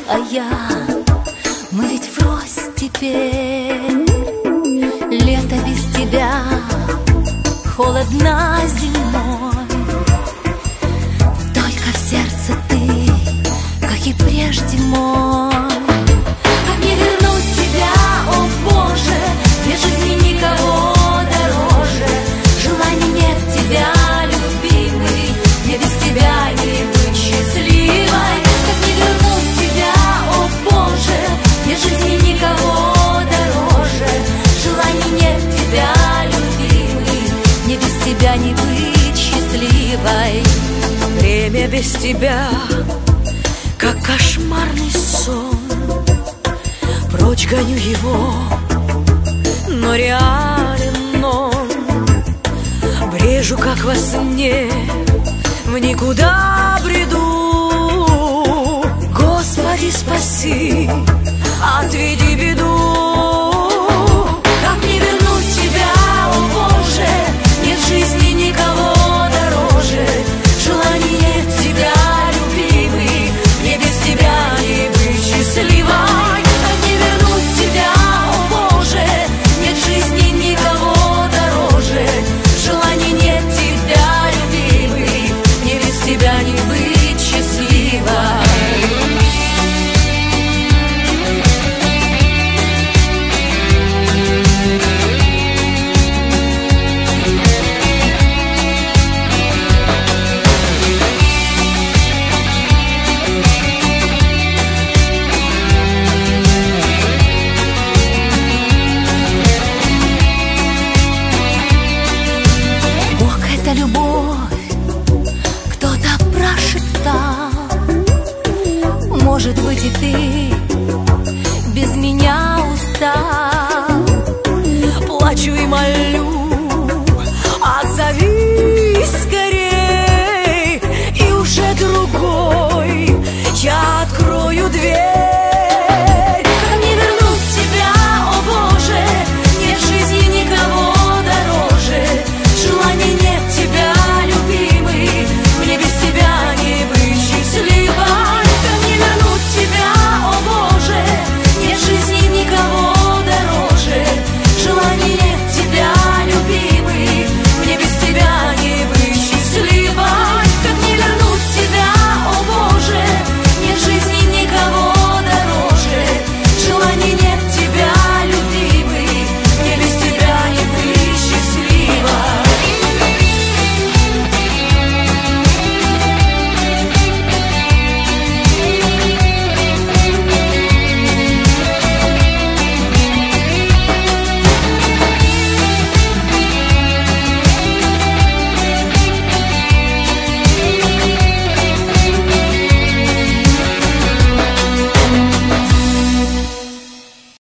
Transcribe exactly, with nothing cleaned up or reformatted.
а я. Мы ведь врозь теперь. Лето без тебя, холодна зимой. Только в сердце ты, как и прежде, мой. Как не вернуть тебя, о Боже, нет жизни никого дороже. Желаний нет тебя, любимый, мне без тебя не быть счастливой. Как не вернуть тебя, о Боже, нет жизни никого дороже. Желаний нет тебя, любимый, мне без тебя не быть счастливой. Время без тебя, как кошмарный сон, прочь гоню его, но реален он. Брежу, как во сне, в никуда бреду. Господи, спаси, отведи беду. Как не вернуть тебя, о Боже, нет в жизни никого дороже. Желаний нет тебя, любимый, мне без тебя не быть счастливой. Как не вернуть тебя, о Боже, нет в жизни никого дороже. Желаний нет тебя, любимый, мне без тебя не быть счастливой. Может быть, и ты